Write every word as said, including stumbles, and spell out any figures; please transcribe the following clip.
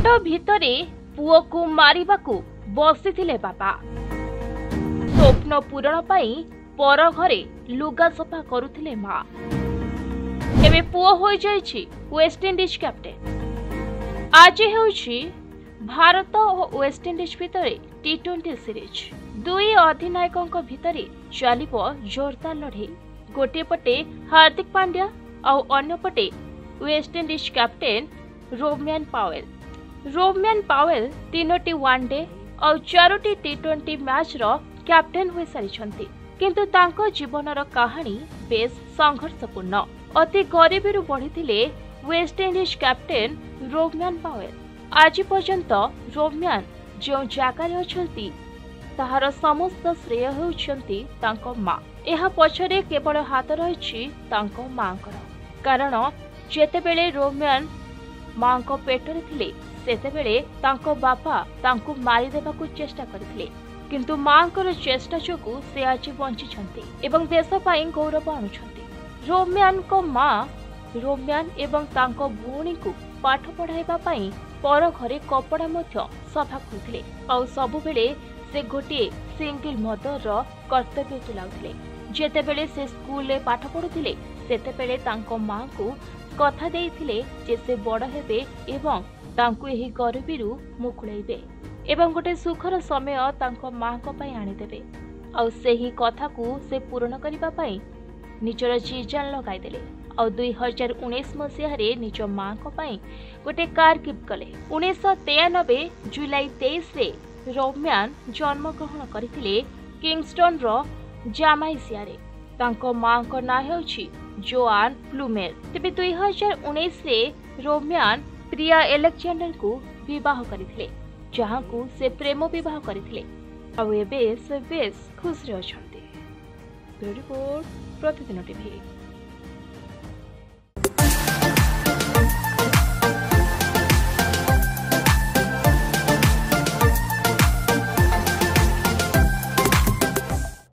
मुंड भितरे पुओ को मारिबाकू बसिथिले बापा। स्वप्न पूरण पाई पर घरे लुगा सफा करुथिले माँ। एबे पुओ होई जाइछि वेस्टइंडीज कैप्टेन। आज हेउछि भारत और वेस्टइंडीज भितरे टी ट्वेंटी सीरीज। दुई अधिनायकों भितरे चलिबो जोरदार लड़ाई। गोटे पटे हार्दिक पांड्या और अन्य पटे West Indies captain Rovman Powell. Rovman Powell तीनोटी वनडे और चारोटी टी ट्वेंटी मैच रो कैप्टेन हो सारी, किंतु तांको जीवनर कहानी बेस संघर्षपूर्ण। अति गरीबी बढ़ी वेस्टइंडीज कैप्टेन रोमियन पावेल। आज पर्यंत रोमियन जो जगार अछंती ताहार समस्त श्रेय होउछंती तांको माँ। एहा पछरे केवल हाथ रहिछि तांको मांकर। कारण जेतेबेले रोमियन माँ को पेटरे थिले सेतेबेले तांको बापा तांको मारी देबाकू चेष्टा करथिले, किंतु मांकर चेष्टा जोगु से आज बंचिछंती एवं देश पाई गौरव आणुछंती। रोमियन को माँ रोमियन एवं तांको भौणी को पाठ पढ़ाइबा पाई पर घरे कपड़ा मध्य सफा करुथिले और सबु बेले से गोटे सिंगल मदर रो कर्तव्य तुलाउथिले। जेतेबेले से स्कूल रे पाठ पढुथिले सेतेबेले तांको माँ को कथा देइथिले जे से बड़ हेबे एवं तांको एही गरीबीरु मुकुळैबे एवं गोटे सुखर समय तांको माँ को पाई आनी देबे। और सेही कथा को से पूर्ण करिबा पाई निजर जी जान लगाई देले और दुई हजार उन्नीस मसीह निज माँ को पाई गोटे कार गिफ्ट कले। उन्नीस तेयानबे जुलाई तेईस रे रोमियन जन्म ग्रहण करथिले किंगस्टन रो जामाइसिया रे। तांको माँ को ना हेउछि जोआन प्लूमेल। तेबे दुई हजार उन्नीस रे रोमियन प्रिया एलेक्जेंडर को विवाह करथिले, जहां को से प्रेम विवाह करथिले और एबे से बेस खुश रे अछंती। रिपोर्ट प्रतिदिन टीवी।